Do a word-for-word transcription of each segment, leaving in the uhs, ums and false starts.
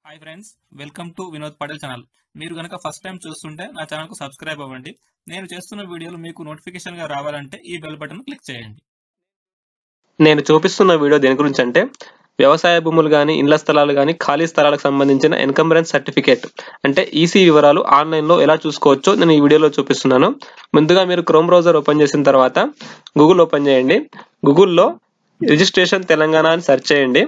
Hi friends, welcome to Vinod Patel channel. మీరు కనుక first time చూస్తుంటే నా ఛానల్కు సబ్స్క్రైబ్ అవ్వండి. నేను చేస్తున్న వీడియోలు మీకు నోటిఫికేషన్గా రావాలంటే ఈ బెల్ బటన్ క్లిక్ చేయండి. నేను చూపిస్తున్న వీడియో దేని గురించి అంటే వ్యవసాయ భూములు కానీ ఇండ్ల స్థలాలు కానీ ఖాళీ స్థలాలకు సంబంధించిన ఎన్కంబరెన్స్ సర్టిఫికేట్ అంటే ఈసీ వివరాలు ఆన్లైన్లో ఎలా చూసుకోవచ్చో నేను ఈ వీడియోలో చూపిస్తున్నాను. ముందుగా మీరు క్రోమ్ బ్రౌజర్ ఓపెన్ చేసిన తర్వాత గూగుల్ ఓపెన్ చేయండి. గూగుల్లో రిజిస్ట్రేషన్ తెలంగాణ అని సెర్చ్ చేయండి.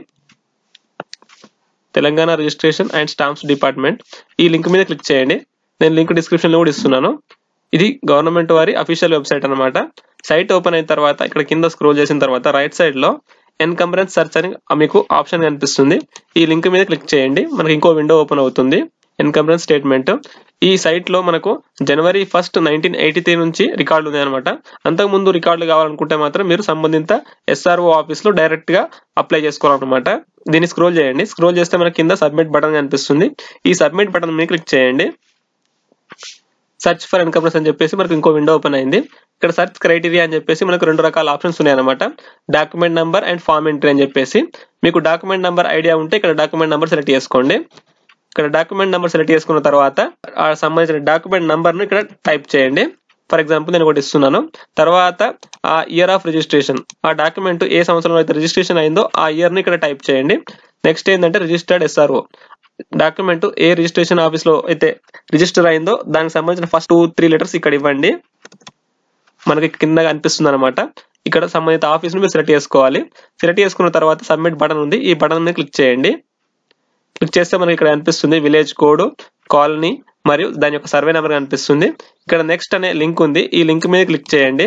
Telangana registration and stamps department ఈ లింక్ మీద క్లిక్ చేయండి. నేను లింక్ డిస్క్రిప్షన్ లో కూడా ఇస్తున్నాను. ఇది గవర్నమెంట్ వారి అఫీషియల్ వెబ్సైట్ అన్నమాట. సైట్ ఓపెన్ అయిన తర్వాత ఇక్కడ కింద స్క్రోల్ చేసిన తర్వాత రైట్ సైడ్ లో ఎన్కంబరెన్స్ సెర్చ్ అని మీకు ఆప్షన్ కనిపిస్తుంది. ఈ లింక్ మీద క్లిక్ చేయండి. మనకి ఇంకో విండో ఓపెన్ అవుతుంది. ఎన్కంబరెన్స్ స్టేట్మెంట్ ఈ సైట్ లో మనకు జనవరి ఫస్ట్ నైన్టీన్ ఎయిటీ త్రీ నుంచి రికార్డులు ఉన్నాయన్నమాట. అంతకు ముందు రికార్డులు కావాలనుకుంటే మాత్రం మీరు సంబంధిత ఎస్ఆర్ఓ ఆఫీస్ లో డైరెక్ట్ గా అప్లై చేసుకోవాలన్నమాట. దీన్ని స్క్రోల్ చేయండి. స్క్రోల్ చేస్తే మనకి కింద సబ్మిట్ బటన్ కనిపిస్తుంది. ఈ సబ్మిట్ బటన్ మీద క్లిక్ చేయండి. సర్చ్ ఫర్ ఎన్కంబరెన్స్ అని చెప్పేసి మనకు ఇంకో విండో ఓపెన్ అయింది. ఇక్కడ సర్చ్ క్రైటీరియా అని చెప్పేసి మనకు రెండు రకాల ఆప్షన్స్ ఉన్నాయన్నమాట. Document number and form entry అని చెప్పేసి మీకు డాక్యుమెంట్ నంబర్ ఐడియా ఉంటే ఇక్కడ డాక్యుమెంట్ నంబర్ సెలెక్ట్ చేసుకోండి. ఇక్కడ డాక్యుమెంట్ నెంబర్ సెలెక్ట్ చేసుకున్న తర్వాత ఆ సంబంధించిన డాక్యుమెంట్ నెంబర్ ను ఇక్కడ టైప్ చేయండి. ఫర్ ఎగ్జాంపుల్ నేను ఒకటి ఇస్తున్నాను. తర్వాత ఆ ఇయర్ ఆఫ్ రిజిస్ట్రేషన్, ఆ డాక్యుమెంట్ ఏ సంవత్సరంలో అయితే రిజిస్ట్రేషన్ అయిందో ఆ ఇయర్ ని ఇక్కడ టైప్ చేయండి. నెక్స్ట్ ఏంటంటే రిజిస్టర్డ్ ఎస్ఆర్ఓ, డాక్యుమెంట్ ఏ రిజిస్ట్రేషన్ ఆఫీస్ లో అయితే రిజిస్టర్ అయిందో దానికి సంబంధించిన ఫస్ట్ టూ త్రీ లెటర్స్ ఇక్కడ ఇవ్వండి. మనకి కింద కనిపిస్తుంది అనమాట. ఇక్కడ సంబంధిత ఆఫీస్ ను మీరు సెలెక్ట్ చేసుకోవాలి. సెలెక్ట్ చేసుకున్న తర్వాత సబ్మిట్ బటన్ ఉంది. ఈ బటన్ మీద క్లిక్ చేయండి. క్లిక్ చేస్తే మనకి ఇక్కడ కనిపిస్తుంది విలేజ్ కోడ్, కాలనీ మరియు దాని యొక్క సర్వే నెంబర్ కనిపిస్తుంది. ఇక్కడ నెక్స్ట్ అనే లింక్ ఉంది. ఈ లింక్ మీద క్లిక్ చేయండి.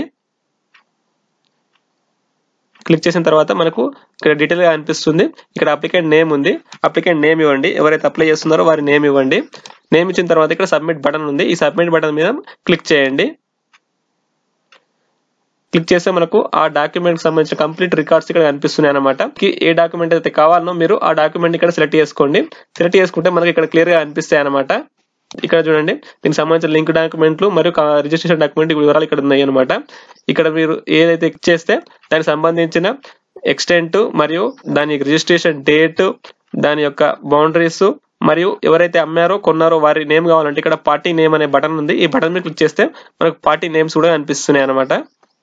క్లిక్ చేసిన తర్వాత మనకు ఇక్కడ డీటెయిల్ గా కనిపిస్తుంది. ఇక్కడ అప్లికెంట్ నేమ్ ఉంది. అప్లికెంట్ నేమ్ ఇవ్వండి. ఎవరైతే అప్లై చేస్తున్నారో వారి నేమ్ ఇవ్వండి. నేమ్ ఇచ్చిన తర్వాత ఇక్కడ సబ్మిట్ బటన్ ఉంది. ఈ సబ్మిట్ బటన్ మీద క్లిక్ చేయండి. క్లిక్ చేస్తే మనకు ఆ డాక్యుమెంట్ కి సంబంధించిన కంప్లీట్ రికార్డ్స్ ఇక్కడ కనిపిస్తున్నాయి అనమాట. ఏ డాక్యుమెంట్ అయితే కావాలనో మీరు ఆ డాక్యుమెంట్ ఇక్కడ సెలెక్ట్ చేసుకోండి. సెలెక్ట్ చేసుకుంటే మనకి ఇక్కడ క్లియర్ గా కనిపిస్తాయి అనమాట. ఇక్కడ చూడండి, దీనికి సంబంధించిన లింక్ డాక్యుమెంట్లు మరియు రిజిస్ట్రేషన్ డాక్యుమెంట్ వివరాలు ఇక్కడ ఉన్నాయి అనమాట. ఇక్కడ మీరు ఏదైతే క్లిక్ చేస్తే దానికి సంబంధించిన ఎక్స్టెంట్ మరియు దాని రిజిస్ట్రేషన్ డేట్, దాని యొక్క బౌండరీస్ మరియు ఎవరైతే అమ్మారో కొన్నారో వారి నేమ్ కావాలంటే ఇక్కడ పార్టీ నేమ్ అనే బటన్ ఉంది. ఈ బటన్ మీద క్లిక్ చేస్తే మనకు పార్టీ నేమ్స్ కూడా కనిపిస్తున్నాయి అనమాట.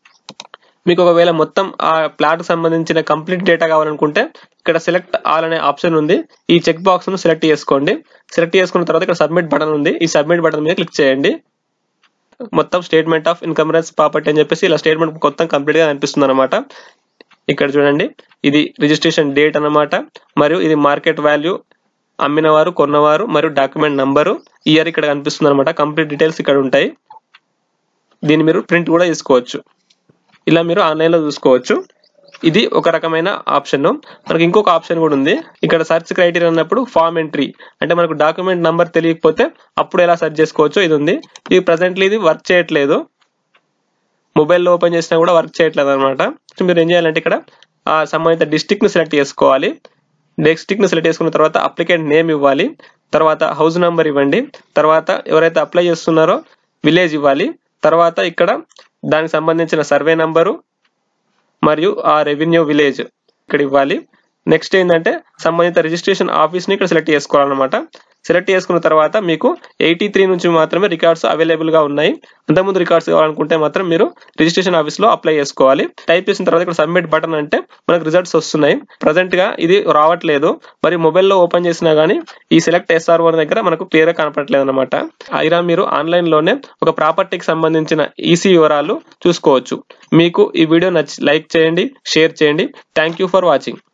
మీకు ఒకవేళ మొత్తం ఆ ప్లాట్ సంబంధించిన కంప్లీట్ డేటా కావాలనుకుంటే ఇక్కడ సెలెక్ట్ ఆల్ అనే ఆప్షన్ ఉంది. ఈ చెక్ బాక్స్ ను సెలెక్ట్ చేసుకోండి. సెలెక్ట్ చేసుకున్న తర్వాత ఇక్కడ సబ్మిట్ బటన్ ఉంది. ఈ సబ్మిట్ బటన్ మీద క్లిక్ చేయండి. మొత్తం స్టేట్మెంట్ ఆఫ్ ఎన్కంబరెన్స్ ప్రాపర్టీ అని చెప్పేసి ఇలా స్టేట్మెంట్ మొత్తం కంప్లీట్ గా కనిపిస్తుంది అనమాట. ఇక్కడ చూడండి, ఇది రిజిస్ట్రేషన్ డేట్ అన్నమాట. మరియు ఇది మార్కెట్ వాల్యూ, అమ్మినవారు, కొన్నవారు మరియు డాక్యుమెంట్ నంబరు, ఇయర్ ఇక్కడ కనిపిస్తుంది అనమాట. కంప్లీట్ డీటెయిల్స్ ఇక్కడ ఉంటాయి. దీన్ని మీరు ప్రింట్ కూడా తీసుకోవచ్చు. ఇలా మీరు ఆన్లైన్ లో చూసుకోవచ్చు. ఇది ఒక రకమైన ఆప్షన్. మనకి ఇంకొక ఆప్షన్ కూడా ఉంది. ఇక్కడ సర్చ్ క్రైటీరియా అన్నప్పుడు ఫామ్ ఎంట్రీ అంటే మనకు డాక్యుమెంట్ నంబర్ తెలియకపోతే అప్పుడు ఎలా సెర్చ్ చేసుకోవచ్చో ఇది ఉంది. ఇది ప్రెసెంట్లీ ఇది వర్క్ చేయట్లేదు. మొబైల్లో ఓపెన్ చేసినా కూడా వర్క్ చేయట్లేదు అనమాట. మీరు ఏం చేయాలంటే ఇక్కడ ఆ సంబంధిత డిస్ట్రిక్ట్ ని సెలెక్ట్ చేసుకోవాలి. డిస్ట్రిక్ట్ ని సెలెక్ట్ చేసుకున్న తర్వాత అప్లికెంట్ నేమ్ ఇవ్వాలి. తర్వాత హౌస్ నంబర్ ఇవ్వండి. తర్వాత ఎవరైతే అప్లై చేస్తున్నారో విలేజ్ ఇవ్వాలి. తర్వాత ఇక్కడ దానికి సంబంధించిన సర్వే నంబరు మరియు ఆ రెవెన్యూ విలేజ్ ఇక్కడ ఇవ్వాలి. నెక్స్ట్ ఏంటంటే సంబంధిత రిజిస్ట్రేషన్ ఆఫీస్ ని ఇక్కడ సెలెక్ట్ చేసుకోవాలన్నమాట. సెలెక్ట్ చేసుకున్న తర్వాత మీకు ఎయిటీ త్రీ నుంచి మాత్రమే రికార్డ్స్ అవైలబుల్ గా ఉన్నాయి. అంతకుముందు రికార్డ్స్ కావాలనుకుంటే మాత్రం మీరు రిజిస్ట్రేషన్ ఆఫీస్ లో అప్లై చేసుకోవాలి. టైప్ చేసిన తర్వాత ఇక్కడ సబ్మిట్ బటన్ అంటే మనకు రిజల్ట్స్ వస్తున్నాయి. ప్రజెంట్ గా ఇది రావట్లేదు. మరి మొబైల్లో ఓపెన్ చేసినా గానీ ఈ సెలెక్ట్ ఎస్ఆర్ఓ దగ్గర మనకు క్లియర్ గా కనపడట్లేదు అనమాట. ఇలా మీరు ఆన్లైన్ లోనే ఒక ప్రాపర్టీకి సంబంధించిన ఈసీ వివరాలు చూసుకోవచ్చు. మీకు ఈ వీడియో నచ్చి లైక్ చేయండి, షేర్ చేయండి. Thank you for watching.